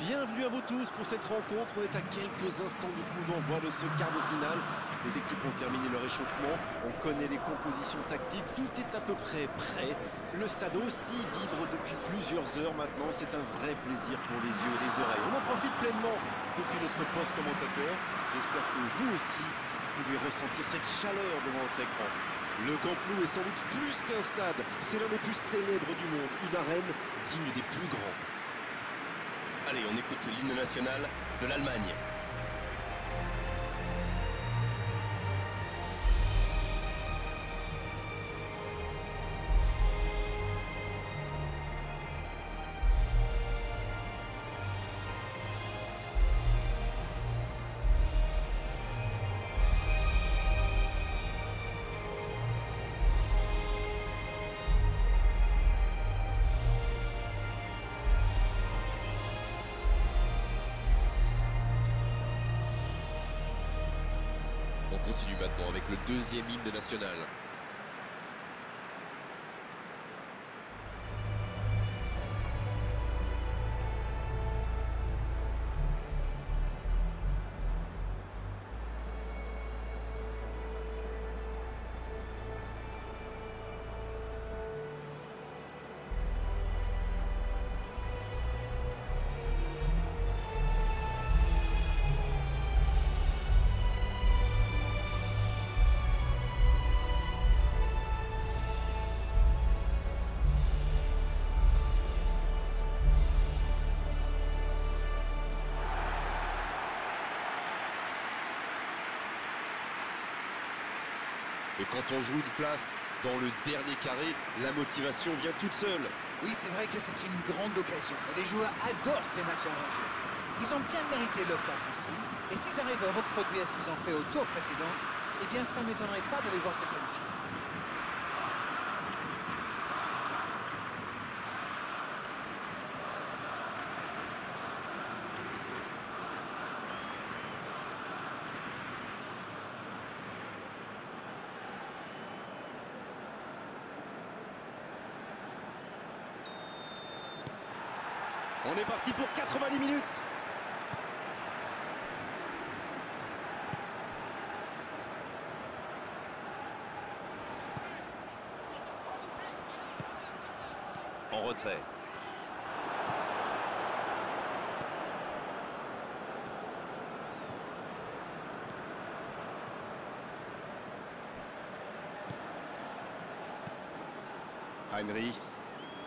Bienvenue à vous tous pour cette rencontre. On est à quelques instants du coup d'envoi de ce quart de finale. Les équipes ont terminé leur échauffement. On connaît les compositions tactiques. Tout est à peu près prêt. Le stade aussi vibre depuis plusieurs heures maintenant. C'est un vrai plaisir pour les yeux et les oreilles. On en profite pleinement depuis notre poste commentateur. J'espère que vous aussi, vous pouvez ressentir cette chaleur devant votre écran. Le Camp Nou est sans doute plus qu'un stade. C'est l'un des plus célèbres du monde. Une arène digne des plus grands. Allez, on écoute l'hymne national de l'Allemagne. On continue maintenant avec le deuxième hymne national. Et quand on joue une place dans le dernier carré, la motivation vient toute seule. Oui, c'est vrai que c'est une grande occasion. Mais les joueurs adorent ces matchs arrangés. Ils ont bien mérité leur place ici. Et s'ils arrivent à reproduire ce qu'ils ont fait au tour précédent, eh bien, ça ne m'étonnerait pas de les voir se qualifier. On est parti pour 90 minutes. En retrait. Heinrichs.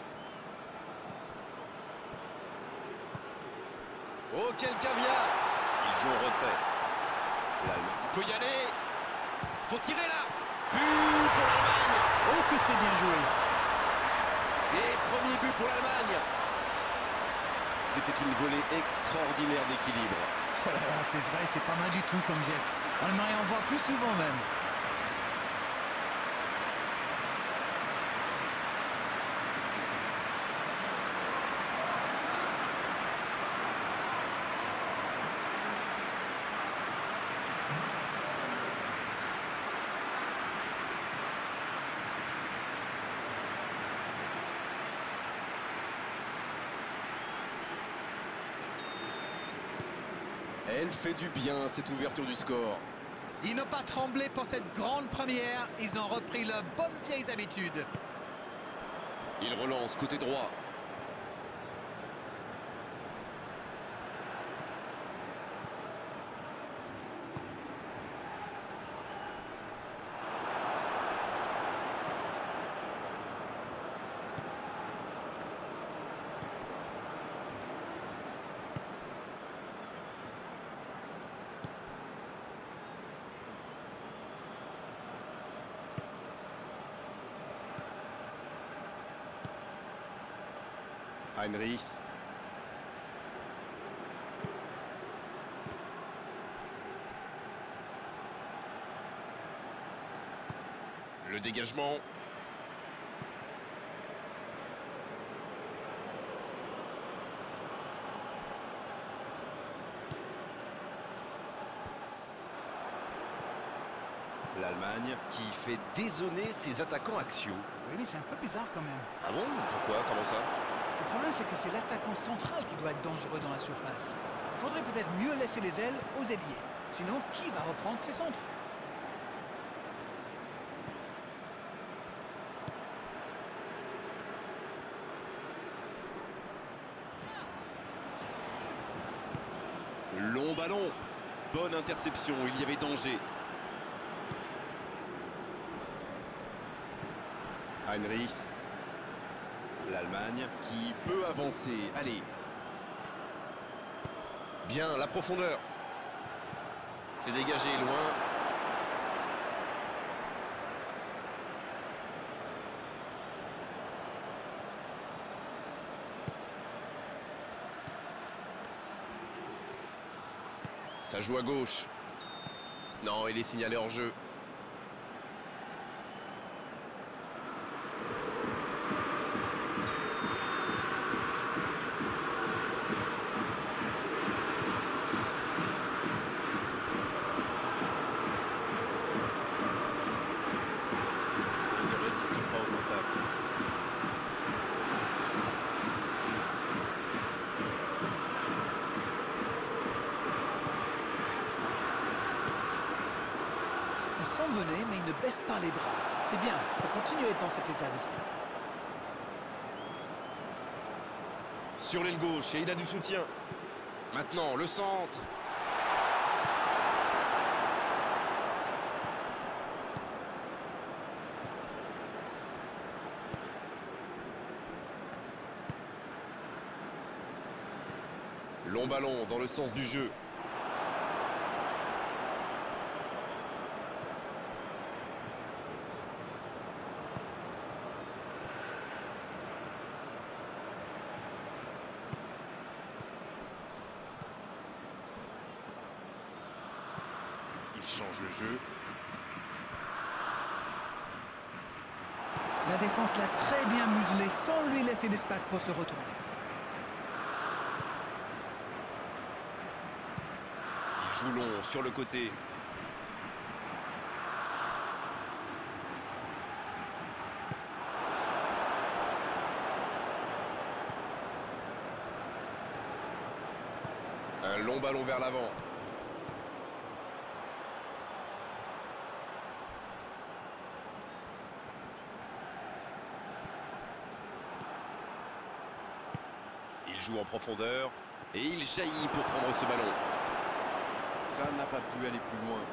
Oh, quel caviar! Il joue en retrait. Il peut y aller. Faut tirer là. But pour l'Allemagne! Oh, que c'est bien joué! Et premier but pour l'Allemagne! C'était une volée extraordinaire d'équilibre. Oh là là, c'est vrai, c'est pas mal du tout comme geste. On aimerait en voir plus souvent même. Elle fait du bien, cette ouverture du score. Ils n'ont pas tremblé pour cette grande première. Ils ont repris leurs bonnes vieilles habitudes. Il relance côté droit. Heinrichs. Le dégagement. L'Allemagne qui fait désonner ses attaquants axiaux. Oui, mais c'est un peu bizarre quand même. Ah bon? Pourquoi? Comment ça? Le problème, c'est que c'est l'attaquant central qui doit être dangereux dans la surface. Il faudrait peut-être mieux laisser les ailes aux ailiers. Sinon, qui va reprendre ses centres? Long ballon. Bonne interception, il y avait danger. Heinrichs. L'Allemagne qui peut avancer. Allez. Bien, la profondeur. C'est dégagé loin. Ça joue à gauche. Non, il est signalé hors jeu. Il ne résiste pas au contact. Ils sont menés, mais ils ne baissent pas les bras. C'est bien, il faut continuer dans cet état d'esprit. Sur l'aile gauche et il a du soutien. Maintenant, le centre. Long ballon dans le sens du jeu. Il change le jeu. La défense l'a très bien muselé sans lui laisser d'espace pour se retourner. Il joue long sur le côté. Un long ballon vers l'avant. Il joue en profondeur et il jaillit pour prendre ce ballon. Ça n'a pas pu aller plus loin.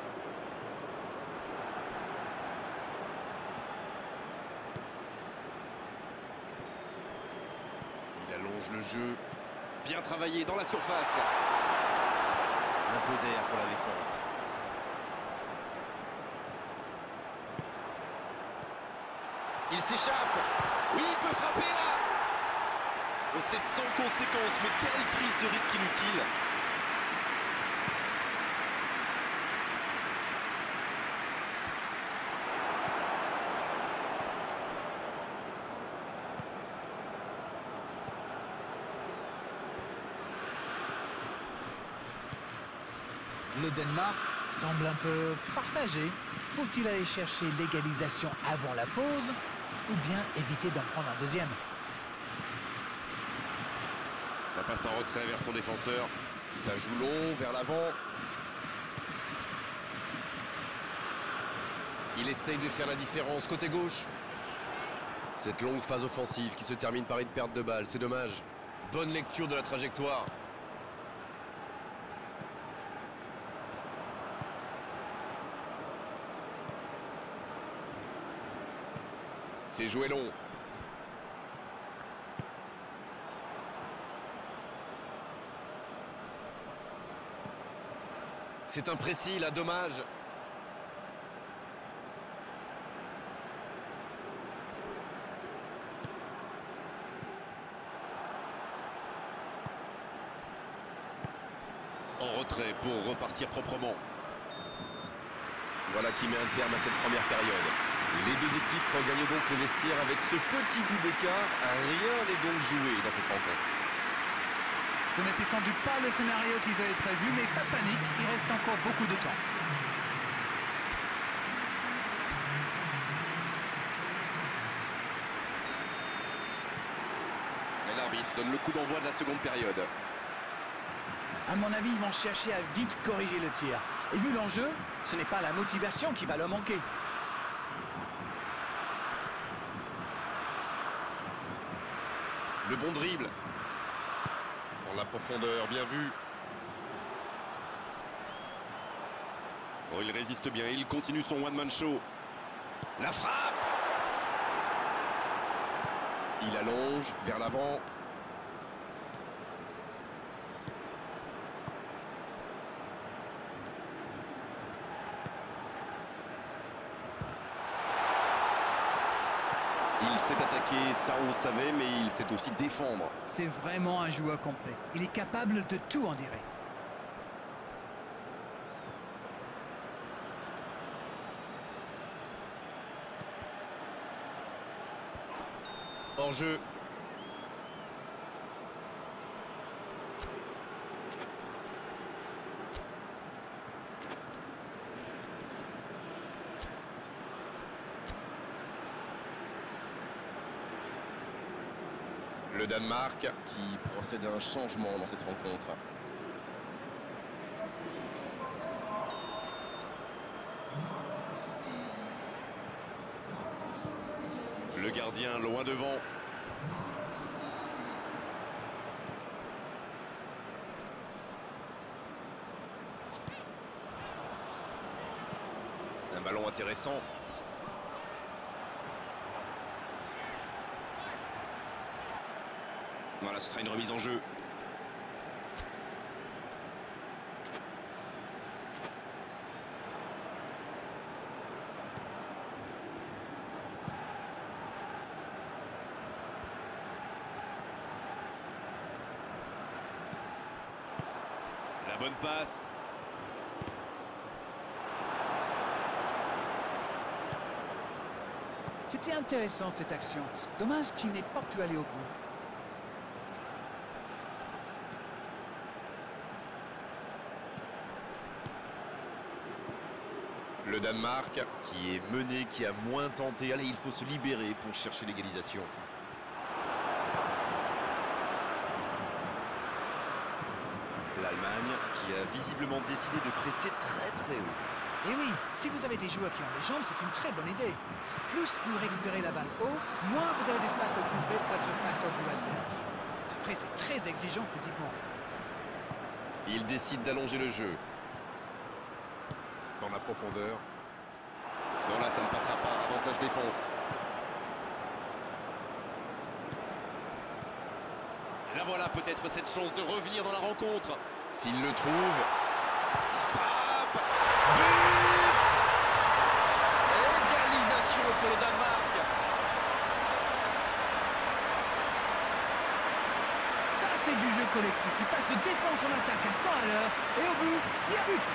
Il allonge le jeu. Bien travaillé dans la surface. Un peu d'air pour la défense. Il s'échappe. Oui, il peut frapper là. Oh, c'est sans conséquence, mais quelle prise de risque inutile. Le Danemark semble un peu partagé. Faut-il aller chercher l'égalisation avant la pause ou bien éviter d'en prendre un deuxième? La passe en retrait vers son défenseur. Ça joue long vers l'avant. Il essaye de faire la différence côté gauche. Cette longue phase offensive qui se termine par une perte de balle, c'est dommage. Bonne lecture de la trajectoire. C'est joué long. C'est imprécis, là, dommage. En retrait pour repartir proprement. Voilà qui met un terme à cette première période. Les deux équipes regagnent donc le vestiaire avec ce petit bout d'écart. Rien n'est donc joué dans cette rencontre. Ce n'était sans doute pas le scénario qu'ils avaient prévu, mais pas de panique, il reste encore beaucoup de temps. La donne le coup d'envoi de la seconde période. À mon avis, ils vont chercher à vite corriger le tir. Et vu l'enjeu, ce n'est pas la motivation qui va leur manquer. Le bon dribble. Dans la profondeur, bien vu. Oh, il résiste bien, il continue son one-man show. La frappe! Il allonge vers l'avant. Il s'est attaqué, ça on le savait, mais il sait aussi défendre. C'est vraiment un joueur complet. Il est capable de tout, on dirait. Hors jeu. Le Danemark qui procède à un changement dans cette rencontre. Le gardien loin devant. Un ballon intéressant. Voilà, ce sera une remise en jeu. La bonne passe. C'était intéressant cette action. Dommage qu'il n'ait pas pu aller au bout. Le Danemark qui est mené, qui a moins tenté. Allez, il faut se libérer pour chercher l'égalisation. L'Allemagne qui a visiblement décidé de presser très haut. Et oui, si vous avez des joueurs qui ont les jambes, c'est une très bonne idée. Plus vous récupérez la balle haut, moins vous avez d'espace à couvrir pour être face au but adverse. Après, c'est très exigeant physiquement. Il décide d'allonger le jeu. Dans la profondeur. Non, là, ça ne passera pas. Avantage défense. Et là, voilà peut-être cette chance de revenir dans la rencontre. S'il le trouve. Frappe! But! Égalisation pour le Danemark. Ça, c'est du jeu collectif. Il passe de défense en attaque à 100 à l'heure. Et au bout, il y a but.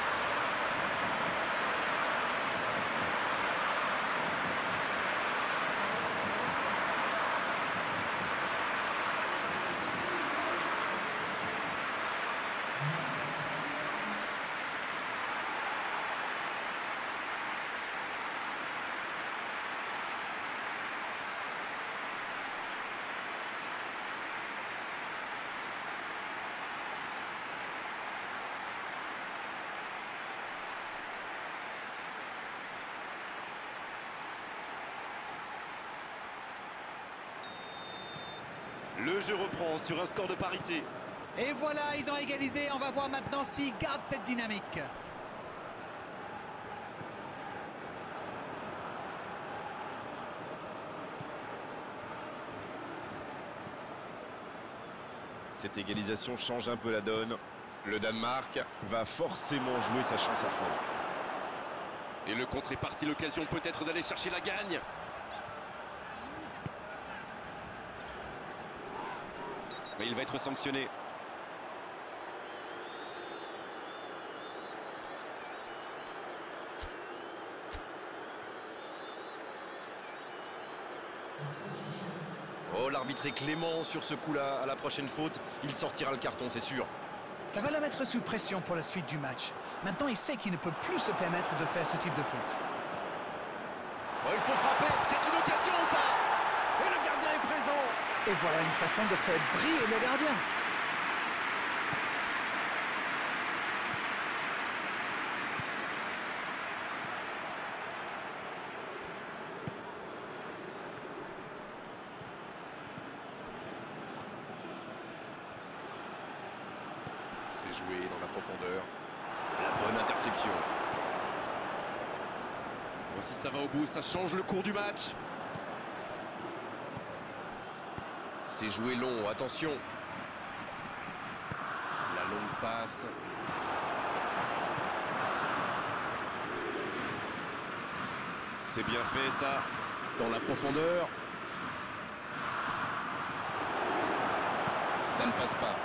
Le jeu reprend sur un score de parité. Et voilà, ils ont égalisé. On va voir maintenant s'ils gardent cette dynamique. Cette égalisation change un peu la donne. Le Danemark Va forcément jouer sa chance à fond. Et le contre est parti, l'occasion peut-être d'aller chercher la gagne. Mais il va être sanctionné. Oh, l'arbitre est clément sur ce coup-là. À la prochaine faute, il sortira le carton, c'est sûr. Ça va le mettre sous pression pour la suite du match. Maintenant, il sait qu'il ne peut plus se permettre de faire ce type de faute. Oh, il faut frapper, c'est une occasion ça. Et le gardien est présent. Et voilà une façon de faire briller le gardien. C'est joué dans la profondeur. La bonne interception. Bon, si ça va au bout, ça change le cours du match. C'est joué long, attention. La longue passe. C'est bien fait ça. Dans la profondeur. Ça ne passe pas.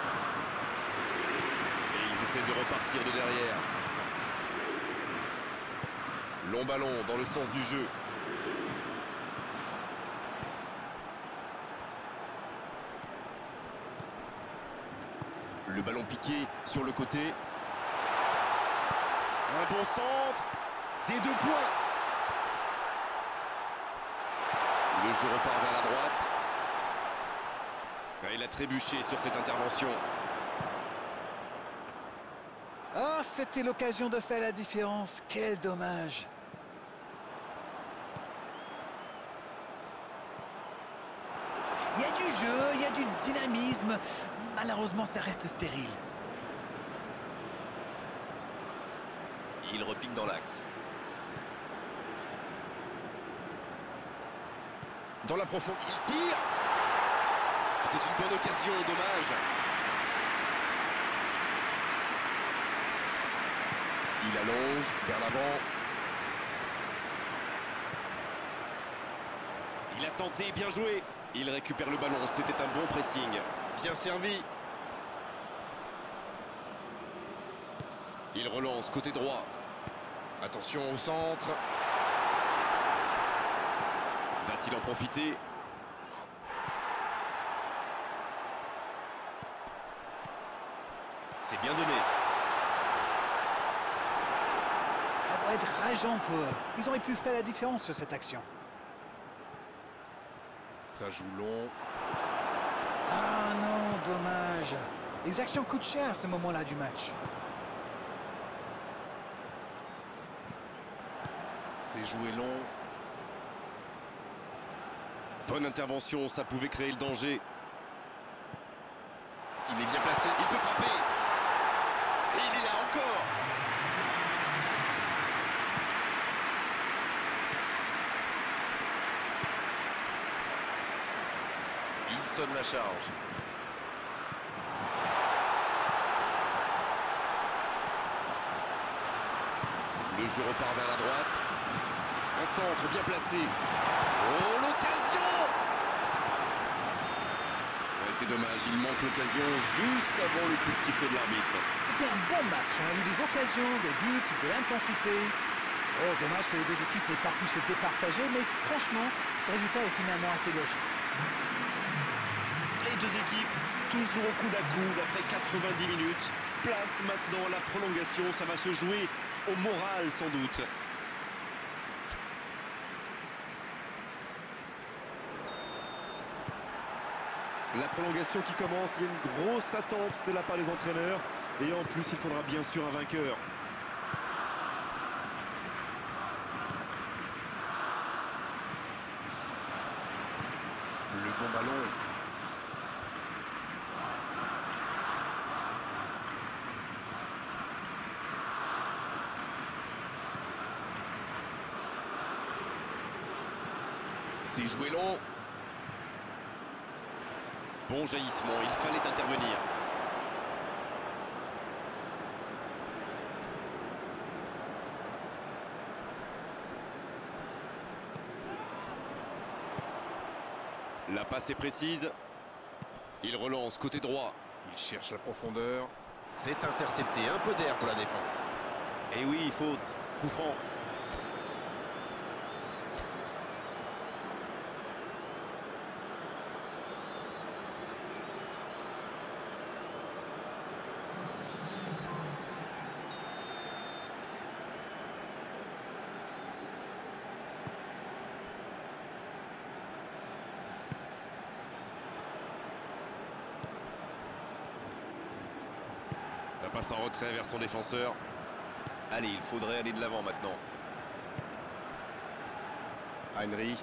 Et ils essaient de repartir de derrière. Long ballon dans le sens du jeu. Le ballon piqué sur le côté. Un bon centre. Des 2 points. Le jeu repart vers la droite. Il a trébuché sur cette intervention. Ah, c'était l'occasion de faire la différence. Quel dommage. Il y a du jeu, il y a du dynamisme. Malheureusement, ça reste stérile. Il repique dans l'axe. Dans la profondeur, il tire. C'était une bonne occasion, dommage. Il allonge vers l'avant. Il a tenté, bien joué. Il récupère le ballon, c'était un bon pressing. Bien servi. Il relance côté droit. Attention au centre. Va-t-il en profiter? C'est bien donné. Ça doit être rageant pour eux. Ils auraient pu faire la différence sur cette action. Ça joue long. Ah non, dommage. Les actions coûtent cher à ce moment-là du match. C'est joué long. Bonne intervention, ça pouvait créer le danger. Il est bien placé, il peut frapper. Et il est là encore. Il sonne la charge. Le jeu repart vers la droite. Un centre bien placé. Oh, l'occasion! Ouais, c'est dommage, il manque l'occasion juste avant le coup de sifflet de l'arbitre. C'était un bon match. On a eu des occasions, des buts, de l'intensité. Oh, dommage que les deux équipes n'aient pas pu se départager, mais franchement, ce résultat est finalement assez logique. Les deux équipes toujours au coude à coude après 90 minutes. Place maintenant à la prolongation, ça va se jouer au moral sans doute. La prolongation qui commence, il y a une grosse attente de la part des entraîneurs. Et en plus, il faudra bien sûr un vainqueur. Le bon ballon. C'est joué long. Bon jaillissement, il fallait intervenir. La passe est précise. Il relance côté droit. Il cherche la profondeur. C'est intercepté, un peu d'air pour la défense. Et oui, faute. Coup franc. La passe en retrait vers son défenseur. Allez, il faudrait aller de l'avant maintenant. Heinrich.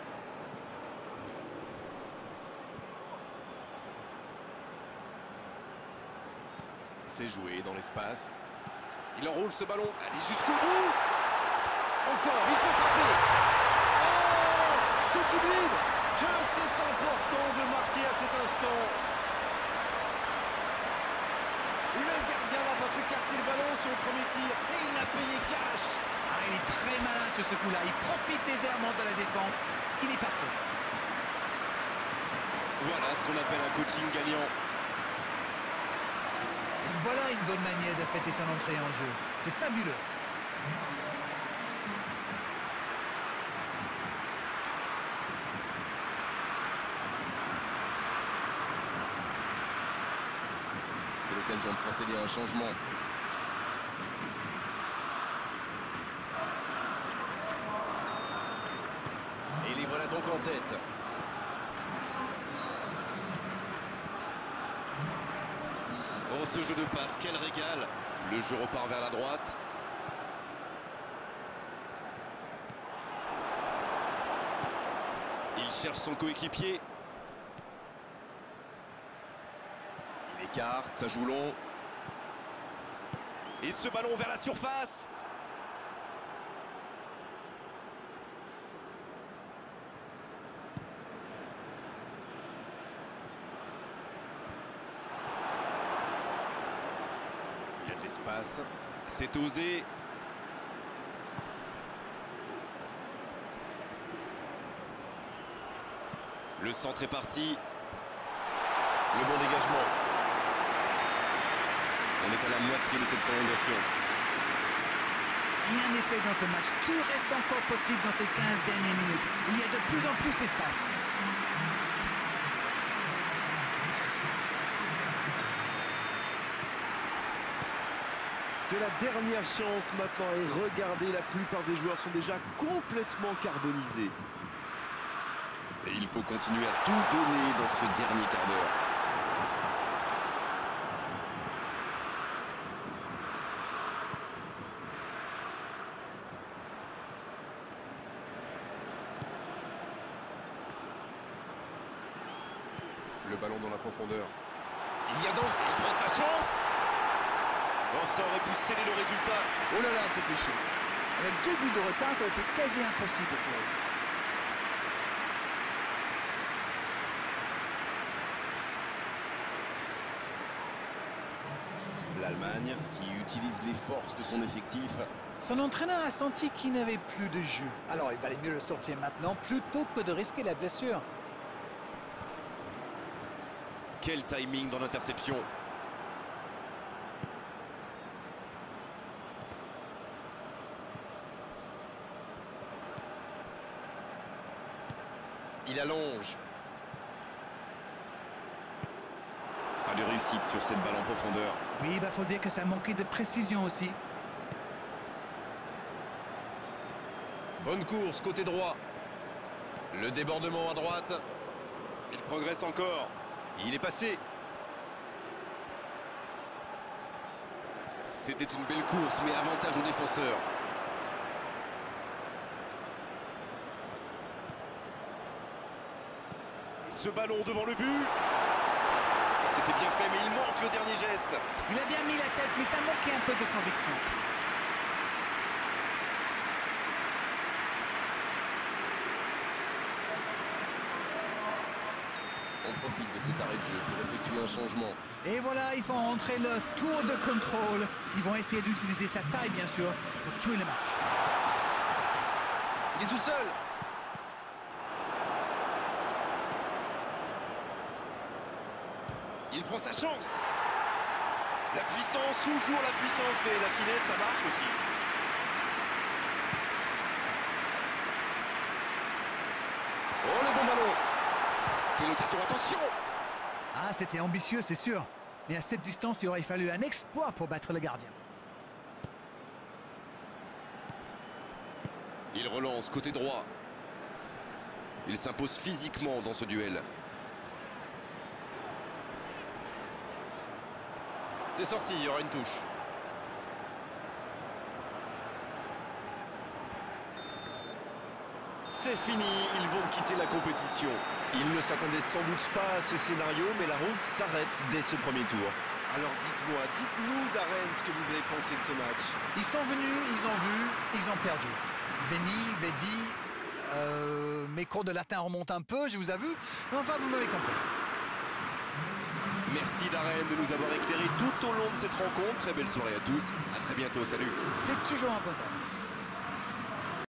C'est joué dans l'espace. Il enroule ce ballon. Allez, jusqu'au bout. Encore, il peut frapper. Oh, c'est sublime. Que c'est important de marquer à cet instant. Le gardien n'a pas pu capter le ballon sur le premier tir et il l'a payé cash. Ah, il est très malin sur ce coup-là. Il profite des errements de la défense. Il est parfait. Voilà ce qu'on appelle un coaching gagnant. Voilà une bonne manière de fêter son entrée en jeu. C'est fabuleux. C'est l'occasion de procéder à un changement. Et les voilà donc en tête. Oh, ce jeu de passe, quel régal. Le jeu repart vers la droite. Il cherche son coéquipier. Il écarte, ça joue long. Et ce ballon vers la surface. Il y a de l'espace. C'est osé. Le centre est parti. Le bon dégagement. On est à la moitié de cette prolongation. Rien n'est fait dans ce match. Tout reste encore possible dans ces 15 dernières minutes. Il y a de plus en plus d'espace. C'est la dernière chance maintenant et regardez, la plupart des joueurs sont déjà complètement carbonisés. Et il faut continuer à tout donner dans ce dernier quart d'heure. Le ballon dans la profondeur. Il y a danger, il prend sa chance. Oh, ça aurait pu sceller le résultat. Oh là là, c'était chaud. Avec 2 buts de retard, ça aurait été quasi impossible pour eux. L'Allemagne qui utilise les forces de son effectif. Son entraîneur a senti qu'il n'avait plus de jus. Alors il valait mieux le sortir maintenant plutôt que de risquer la blessure. Quel timing dans l'interception. Il allonge. Pas de réussite sur cette balle en profondeur. Oui, il faut dire que ça manquait de précision aussi. Bonne course, côté droit. Le débordement à droite. Il progresse encore. Il est passé. C'était une belle course, mais avantage au défenseur. Ce ballon devant le but. C'était bien fait, mais il manque le dernier geste. Il a bien mis la tête, mais ça manquait un peu de conviction. On profite de cet arrêt de jeu pour effectuer un changement. Et voilà, ils font rentrer le tour de contrôle. Ils vont essayer d'utiliser sa taille, bien sûr, pour tuer le match. Il est tout seul. Il prend sa chance. La puissance, toujours la puissance, mais la finesse, ça marche aussi. Oh, le bon ballon. Quelle occasion, attention. Ah, c'était ambitieux, c'est sûr. Mais à cette distance, il aurait fallu un exploit pour battre le gardien. Il relance côté droit. Il s'impose physiquement dans ce duel. C'est sorti, il y aura une touche. C'est fini, ils vont quitter la compétition. Ils ne s'attendaient sans doute pas à ce scénario, mais la route s'arrête dès ce premier tour. Alors dites-nous Darren ce que vous avez pensé de ce match. Ils sont venus, ils ont vu, ils ont perdu. Veni, Vedi, mes cours de latin remontent un peu, je vous avoue. Mais enfin, vous m'avez compris. Merci Darren de nous avoir éclairé tout au long de cette rencontre. Très belle soirée à tous. À très bientôt, salut. C'est toujours un bonheur.